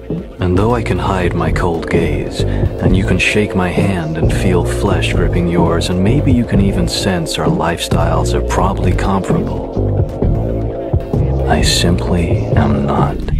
And though I can hide my cold gaze, and you can shake my hand and feel flesh gripping yours, and maybe you can even sense our lifestyles are probably comparable, I simply am not